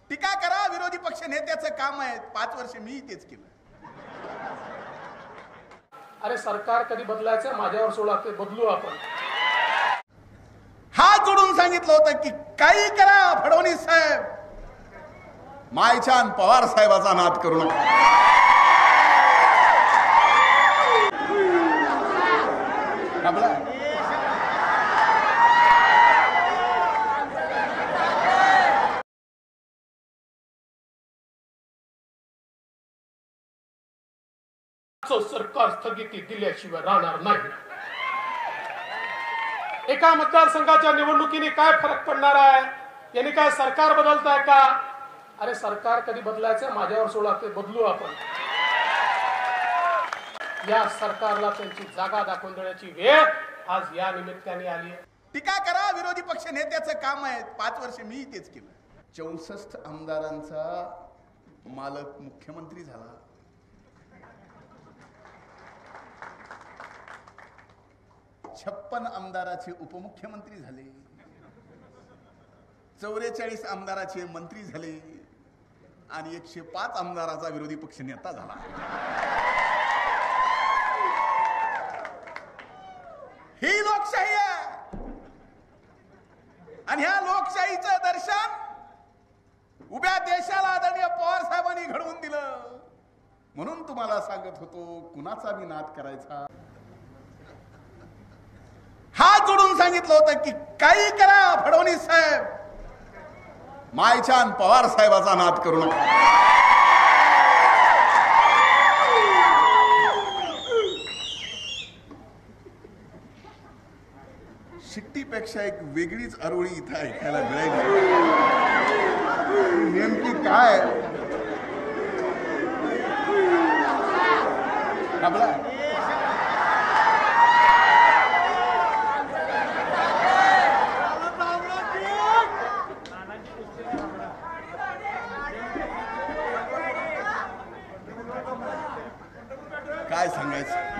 टीका करा, विरोधी पक्ष नेत्याचं काम आहे. 5 वर्ष मी तेच केलं. अरे सरकार कधी बदलायचं माझ्यावर सोडा, ते बदलू आपण. हात जोडून सांगितलं होतं की काही करा फडणवीस साहेब, मायछान पवार साहेबाचा नाद करू नका. सरकार स्थगिती दिल्याशिवाय राहणार नाही. एका मतदारसंघाच्या निवडणुकीने काय फरक पडणार आहे? यांनी काय सरकार बदलताय का? अरे सरकार कधी बदलायचं माझ्यावर सोडा, ते बदलू आपण. या सरकारला त्यांची जागा दाखवून देण्याची वेळ आज या निमित्ताने आली आहे. टीका करा, विरोधी पक्ष नेत्याचं काम आहे. 5 वर्ष मी तेच केलं. 64 आमदारांचा मालक मुख्यमंत्री झाला. 56 आमदाराचे उपमुख्यमंत्री झाले. 44 आमदाराचे मंत्री झाले आणि 105 आमदाराचा विरोधी पक्ष नेता झाला. ही लोकशाही आहे आणि ह्या लोकशाहीचं दर्शन उभ्या देशाला आदरणीय पवार साहेबांनी घडवून दिलं. म्हणून तुम्हाला सांगत होतो, कुणाचा बी नाद करायचा. हात जोडून सांगितलं होतं की काही करा फडणवीस साहेब, मायछान पवार साहेबाचा नाद करू नका. शिट्टीपेक्षा एक वेगळीच अरोळी इथं ऐकायला मिळाली. नेमकी काय काय सांगायचं.